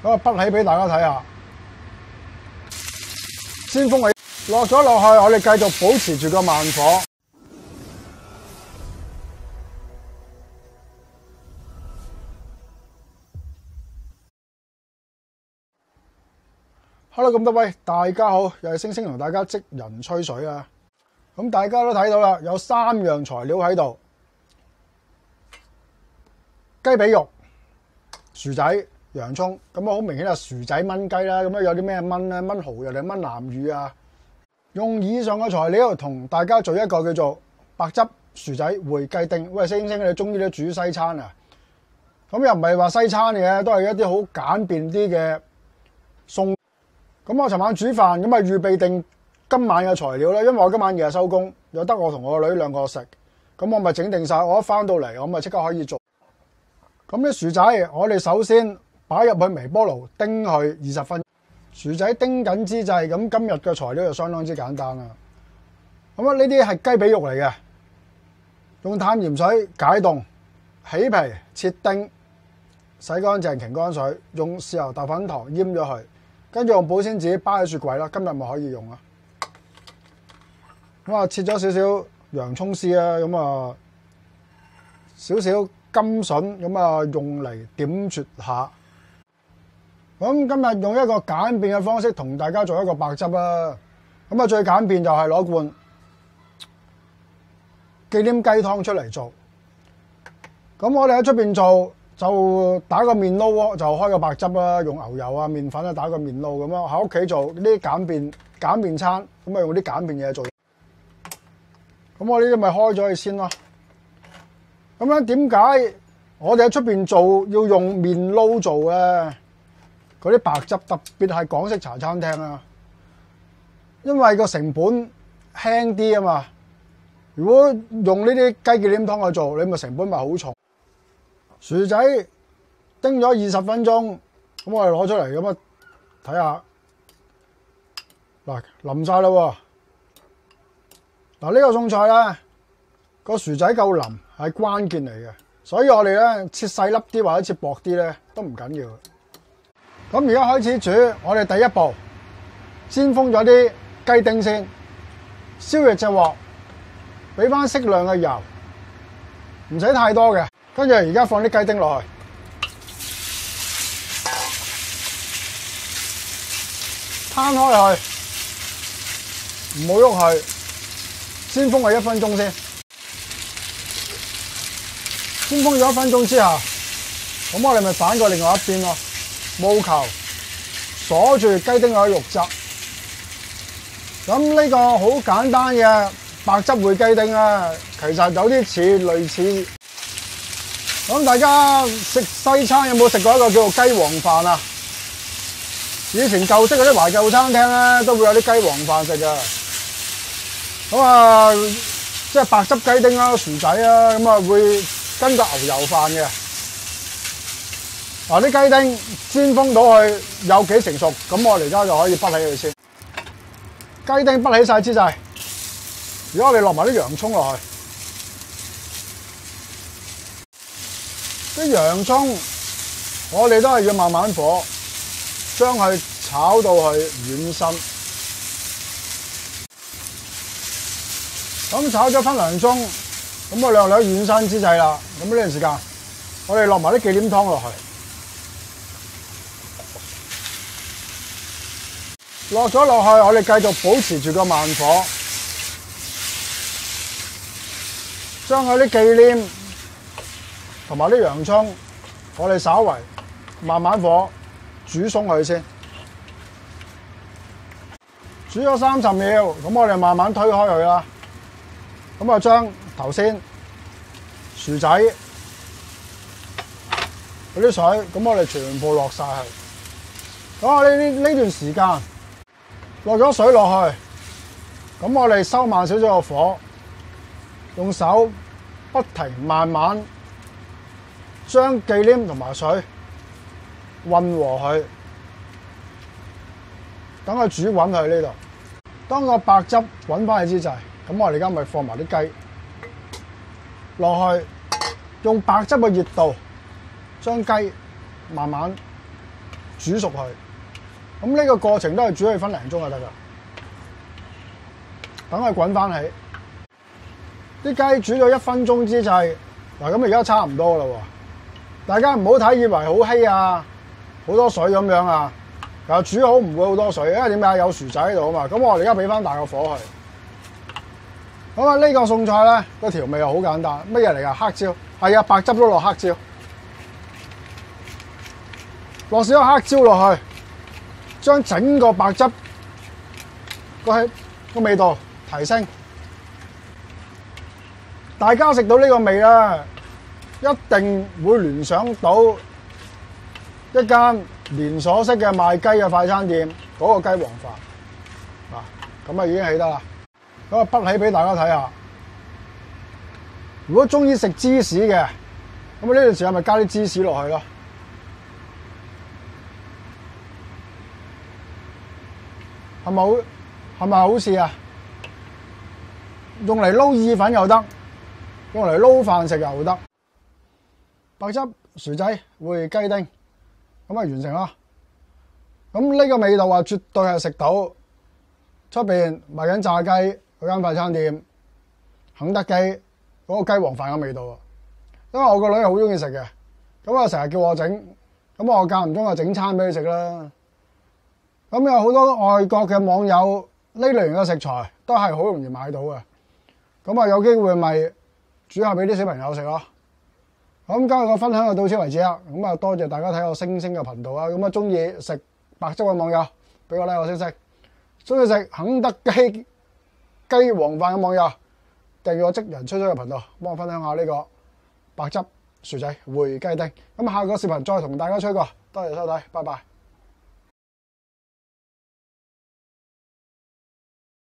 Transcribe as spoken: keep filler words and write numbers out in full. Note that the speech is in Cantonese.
咁啊，滗起俾大家睇下。先鋒係落咗落去，我哋繼續保持住個慢火。Hello， 咁多位大家好，又係星星同大家職人吹水啊！咁大家都睇到啦，有三樣材料喺度：雞髀肉、薯仔、洋葱。咁啊，好明顯係薯仔炆雞啦。咁啊，有啲咩炆咧？炆蠔又定炆南乳啊？用以上嘅材料同大家做一個叫做白汁薯仔燴雞丁。喂，星星，你中意都煮西餐啊？咁又唔係話西餐嘅，都係一啲好簡便啲嘅餸。咁我尋晚煮飯，咁啊預備定今晚嘅材料啦。因為我今晚夜收工，有得我同我個女兩個食，咁我咪整定晒。我一翻到嚟，我咪即刻可以做。咁啲薯仔，我哋首先擺入去微波爐叮佢二十分鐘。薯仔叮緊之際，咁今日嘅材料就相當之簡單啦。咁啊，呢啲係雞髀肉嚟嘅，用淡鹽水解凍，起皮切丁，洗乾淨擎乾水，用豉油豆粉糖醃咗佢。跟住用保鮮紙包喺雪櫃啦，今日咪可以用啦。咁啊，切咗少少洋葱絲啦，咁啊少少甘筍，咁啊用嚟點綴下。咁今日用一個簡便嘅方式同大家做一個白汁啦。咁啊最簡便就係攞罐忌廉雞湯出嚟做。咁我哋喺出邊做，就打個麵撈，就開個白汁啦，用牛油啊、麵粉啊打個麵撈咁樣。喺屋企做呢啲簡便簡便餐，咁啊用啲簡便嘢做。咁我呢啲咪開咗佢先咯。咁樣點解我哋喺出邊做要用麵撈做咧？嗰啲白汁特別係港式茶餐廳啊，因為個成本輕啲啊嘛。如果用呢啲雞忌廉湯去做，你咪成本咪好重。薯仔叮咗二十分鐘，咁我哋攞出嚟咁啊睇下，嗱淋晒啦喎。嗱呢個餸菜咧，個薯仔夠淋係關鍵嚟嘅，所以我哋咧切細粒啲或者切薄啲咧都唔緊要。咁而家開始煮，我哋第一步先封咗啲雞丁先，燒熱隻鑊，俾翻適量嘅油，唔使太多嘅。跟住而家放啲雞丁落去，攤開佢，唔好喐佢，先封佢一分鐘先。先封咗一分鐘之後，咁我哋咪反過另外一邊咯，務求鎖住雞丁嗰啲肉汁。咁呢個好簡單嘅白汁燴雞丁啊，其實有啲似類似。咁大家食西餐有冇食過一個叫做雞皇飯啊？以前舊式嗰啲懷舊餐廳咧，都會有啲雞皇飯食嘅。咁啊，即係白汁雞丁啦、薯仔啦，咁啊會跟個牛油飯嘅。嗱，啲雞丁先封到佢有幾成熟，咁我哋而家就可以滗起佢先。雞丁滗起晒之際，而家我哋落埋啲洋葱落去。啲洋葱，我哋都係要慢慢火，將佢炒到佢軟身。咁炒咗分兩鐘，咁我略略軟身之際啦。咁呢段時間，我哋落埋啲忌廉湯落去，落咗落去，我哋繼續保持住個慢火，將佢啲忌廉同埋啲洋葱，我哋稍為慢慢火煮鬆佢先，煮咗三十秒，咁我哋慢慢推開佢啦。咁啊，將頭先薯仔嗰啲水，咁我哋全部落晒去。咁我呢呢呢段時間落咗水落去，咁我哋收慢少少個火，用手不停慢慢將忌廉同埋水混和佢，等佢煮滾去呢度。當個白汁滾翻去之際，咁我哋而家咪放埋啲雞落去，用白汁嘅熱度將雞慢慢煮熟佢。咁呢個過程都係煮佢分零鐘就得噶，等佢滾翻起。啲雞煮咗一分鐘之際，嗱咁而家差唔多啦喎。大家唔好睇以為好稀啊，好多水咁樣啊。其實煮好唔會好多水，因為點解有薯仔喺度啊嘛。咁我哋而家俾翻大個火去。咁啊，呢個餸菜咧個調味又好簡單，乜嘢嚟㗎？黑椒，係啊，白汁都落黑椒，落少少黑椒落去，將整個白汁個個味道提升。大家食到呢個味咧，一定會聯想到一間連鎖式嘅賣雞嘅快餐店嗰個雞皇飯。嗱，咁啊已經起得啦。咁啊，滗起俾大家睇下。如果中意食芝士嘅，咁啊呢段時間咪加啲芝士落去咯。係咪好？係咪好似啊？用嚟撈意粉又得，用嚟撈飯食又得。白汁薯仔燴雞丁，咁啊完成啦。咁呢個味道啊，絕對係食到出邊賣緊炸雞嗰間快餐店肯德基嗰個雞皇飯嘅味道啊！因為我個女好中意食嘅，咁啊成日叫我整，咁我間唔中就整餐俾佢食啦。咁有好多外國嘅網友呢類型嘅食材都係好容易買到嘅，咁啊有機會咪煮下俾啲小朋友食咯。咁今日個分享就到此為止啦。咁啊多謝大家睇我星星嘅頻道啊！咁啊中意食白汁嘅網友俾個 like 我星星，中意食肯德基雞皇飯嘅網友訂閱我職人吹吹嘅頻道，幫我分享下呢個白汁薯仔燴雞丁。咁下個視頻再同大家吹過，多謝收睇，拜拜。